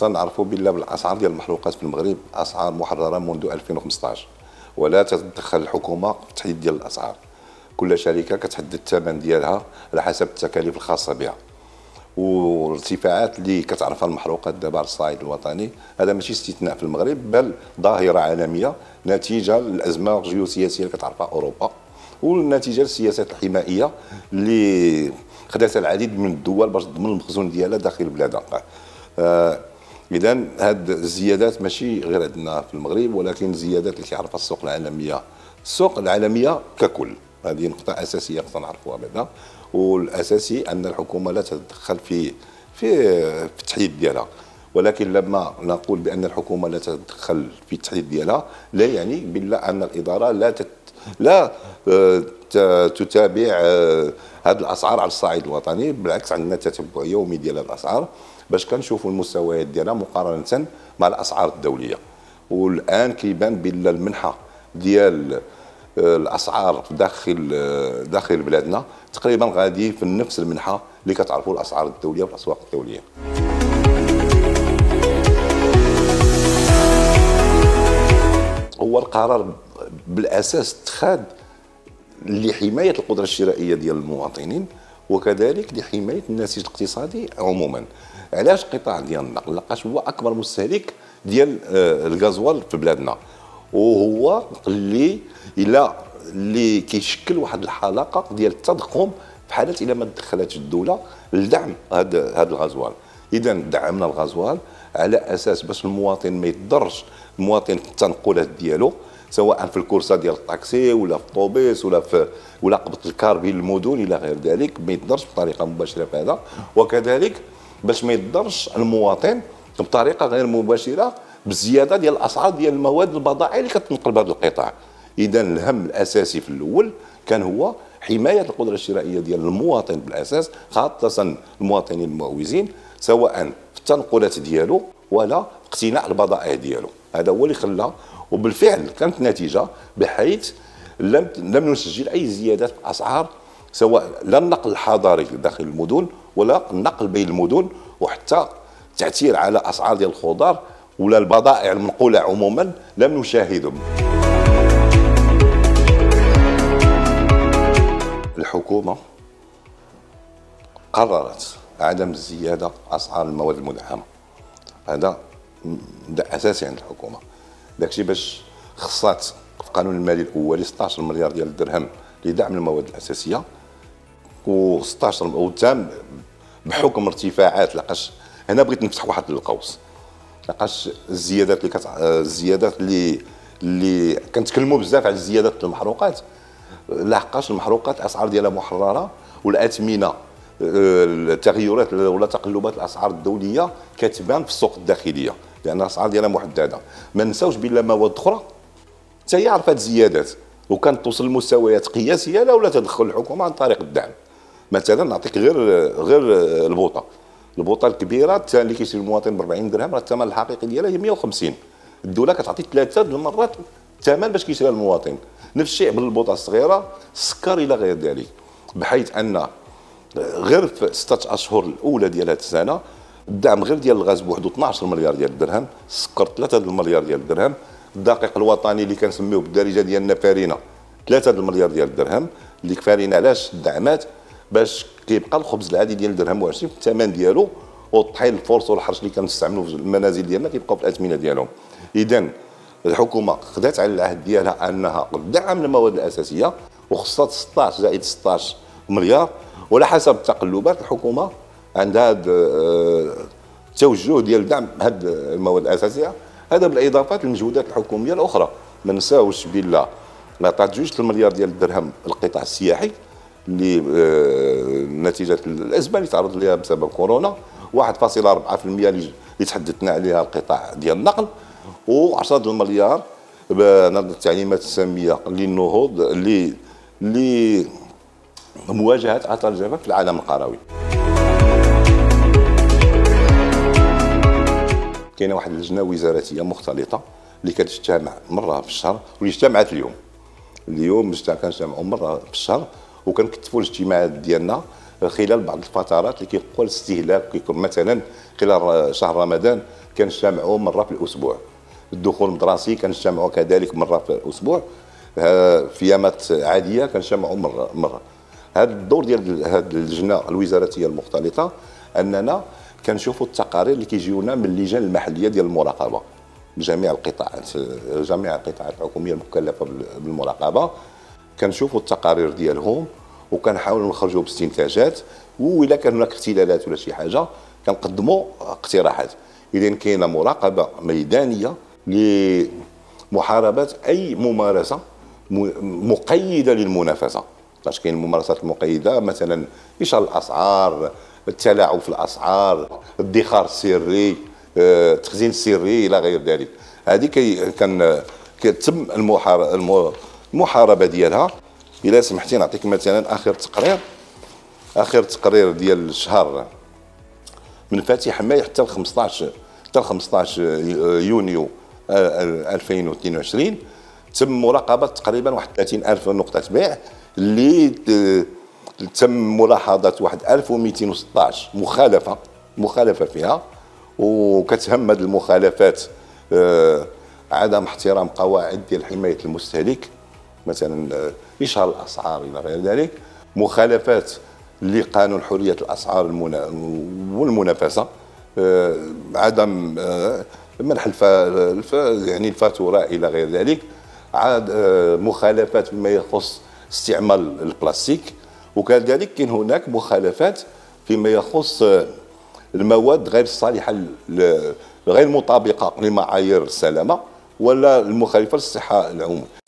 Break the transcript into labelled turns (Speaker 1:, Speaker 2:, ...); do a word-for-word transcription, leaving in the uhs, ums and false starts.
Speaker 1: خصنا نعرفوا بالله بالاسعار ديال المحروقات في المغرب اسعار محرره منذ ألفين وخمسطاش، ولا تتدخل الحكومه في التحديد ديال الاسعار. كل شركه كتحدد الثمن ديالها على حسب التكاليف الخاصه بها. والارتفاعات اللي كتعرفها المحروقات دابا على الصعيد الوطني هذا ماشي استثناء في المغرب، بل ظاهره عالميه نتيجه للازمه الجيوسياسيه اللي كتعرفها اوروبا، والنتيجه للسياسات الحمائيه اللي خداتها العديد من الدول باش تضمن المخزون ديالها داخل بلادها. آه اذا هاد الزيادات ماشي غير عندنا في المغرب، ولكن زيادات اللي كيعرفها السوق العالميه، السوق العالميه ككل. هذه نقطه اساسيه خصنا نعرفوها بعدا، والاساسي ان الحكومه لا تتدخل في في في التحديد ديالها. ولكن لما نقول بان الحكومه لا تتدخل في التحديد ديالها لا يعني بالله ان الاداره لا تت لا تتابع هذه الاسعار على الصعيد الوطني. بالعكس عندنا تتبع يومي ديال الاسعار باش كنشوفوا المستويات ديالها مقارنه مع الاسعار الدوليه. والان كيبان بان المنحه ديال الاسعار داخل داخل بلادنا تقريبا غادي في نفس المنحه اللي كتعرفوا الاسعار الدوليه والاسواق الدوليه. هو القرار بالاساس اتخذ لحمايه القدره الشرائيه ديال المواطنين، وكذلك لحمايه النسيج الاقتصادي عموما. علاش القطاع ديال النقل؟ لقاش هو اكبر مستهلك ديال الغازوال في بلادنا، وهو اللي الى اللي كيشكل واحد الحلقه ديال التضخم في حاله الى ما تدخلتش الدوله لدعم هذا هذا الغازوال. اذا دعمنا الغازوال على اساس باش المواطن ما يضرش، المواطن في التنقلات ديالو سواء في الكورسه ديال الطاكسي ولا في الطوبيس ولا في ولا قبط الكار بين المدن الى غير ذلك، ما يضرش بطريقه مباشره في هذا، وكذلك باش ما يضرش المواطن بطريقه غير مباشره بالزياده ديال الاسعار ديال المواد البضائع اللي كتنقل بهذا القطاع. اذا الهم الاساسي في الاول كان هو حمايه القدره الشرائيه ديال المواطن بالاساس، خاصه المواطنين المعوزين، سواء في التنقلات ديالو ولا اقتناء البضائع ديالو. هذا هو اللي خلى، وبالفعل كانت نتيجه بحيث لم لم نسجل اي زيادات في الاسعار، سواء لا النقل الحضري داخل المدن ولا النقل بين المدن، وحتى تاثير على اسعار ديال الخضار ولا البضائع المنقوله عموما لم نشاهدهم. الحكومه قررت عدم الزياده في اسعار المواد المدعمه، هذا مبدا اساسي عند الحكومه. داكشي باش خصات في القانون المالي الاولي ستة عشر مليار ديال الدرهم لدعم المواد الاساسيه، و ستة عشر وتم بحكم ارتفاعات. لقاش هنا بغيت نفتح واحد القوس، لقاش الزيادات اللي كت... الزيادات اللي اللي كنتكلموا بزاف على الزيادات المحروقات، لحقاش المحروقات الاسعار ديالها محرره، والاثمنه التغيرات ولا تقلبات الاسعار الدوليه كتبان في السوق الداخليه لان الاسعار ديالها محدده. ما نساوش بلا مواد اخرى حتى هي عرفت زيادات وكانت توصل لمستويات قياسيه لولا تدخل الحكومه عن طريق الدعم. مثلا نعطيك غير غير البوطه البوطه الكبيره اللي كيشري المواطن ب أربعين درهم، راه الثمن الحقيقي ديالها هي مئة وخمسين. الدوله كتعطي ثلاثه المرات الثمن باش كيشريها المواطن. نفس الشيء بالبوطه الصغيره، السكر الى غير ذلك، بحيث ان غير في ستة اشهر الاولى ديال هذه السنه الدعم غير ديال الغاز بوحدو اثنا عشر مليار ديال الدرهم، السكر ثلاثة المليار ديال الدرهم، الدقيق الوطني اللي كنسميوه بالدارجه ديالنا فارينه ثلاثة المليار ديال الدرهم. اللي فارينه علاش الدعمات؟ باش كيبقى الخبز العادي ديال الدرهم وعشرين في الثمن ديالو، والطحين الفورس والحرش اللي كنستعملوا في المنازل ديالنا كيبقاو في الاثمنه ديالهم. اذا الحكومه خدات على العهد ديالها انها تدعم المواد الاساسيه وخصات ستطاش زائد ستطاش مليار، وعلى حسب التقلبات الحكومه عندها هذا التوجه ديال دعم هذه المواد الاساسيه. هذا بالاضافه للمجهودات الحكوميه الاخرى. ما نساوش بالله عطات جوج المليار ديال الدرهم القطاع السياحي اللي نتيجه الازمه اللي تعرض لها بسبب كورونا، واحد فاصلة أربعة بالمئة اللي تحدثنا عليها القطاع ديال النقل، وعشرة المليار التعليمات الساميه للنهوض اللي اللي مواجهه اثار الجفاف في العالم القروي. كاينه واحد اللجنه وزاراتيه مختلطه اللي كتجتمع مره في الشهر، واللي اجتمعت اليوم اليوم كنجتمعوا مره في الشهر وكنكتفوا الاجتماعات ديالنا خلال بعض الفترات اللي كيبقى الاستهلاك كيكون مثلا خلال شهر رمضان كنجتمعوا مره في الاسبوع. الدخول المدرسي كنجتمعوا كذلك مره في الاسبوع. في ايامات عاديه كنجتمعوا مره مره. هذا الدور ديال هذه اللجنه الوزاريه المختلطه اننا كنشوفوا التقارير اللي كيجيونا من اللجان المحليه ديال المراقبه بجميع القطاعات، جميع القطاعات الحكوميه المكلفه بالمراقبه. كنشوفوا التقارير ديالهم وكنحاولوا نخرجوا باستنتاجات، واذا كان هناك اختلالات ولا شي حاجه كنقدموا اقتراحات. اذا كاينه مراقبه ميدانيه لمحاربه اي ممارسه مقيده للمنافسه. باش كاين الممارسات المقيده مثلا اشاره الاسعار، التلاعب في الاسعار، الادخار السري، التخزين السري الى غير ذلك. هذه كي كان كتم المحاربه ديالها. الى سمحتي نعطيك مثلا اخر تقرير اخر تقرير ديال الشهر من فاتح ماي حتى ل خمسطاش حتى ل خمسطاش يونيو ألفين واثنين وعشرين تم مراقبه تقريبا واحد ثلاثين ألف نقطه بيع، اللي تم ملاحظه واحد ألف ومئتين وستطاش مخالفه مخالفه فيها. وكتهم هذه المخالفات عدم احترام قواعد ديال حمايه المستهلك، مثلا اشهار الاسعار الى غير ذلك، مخالفات لقانون حريه الاسعار والمنافسه، عدم منح الف يعني الفاتوره الى غير ذلك، عاد مخالفات فيما يخص استعمال البلاستيك، وكذلك كاين هناك مخالفات فيما يخص المواد غير الصالحه غير مطابقه لمعايير السلامه ولا المخالفه للصحه العموميه.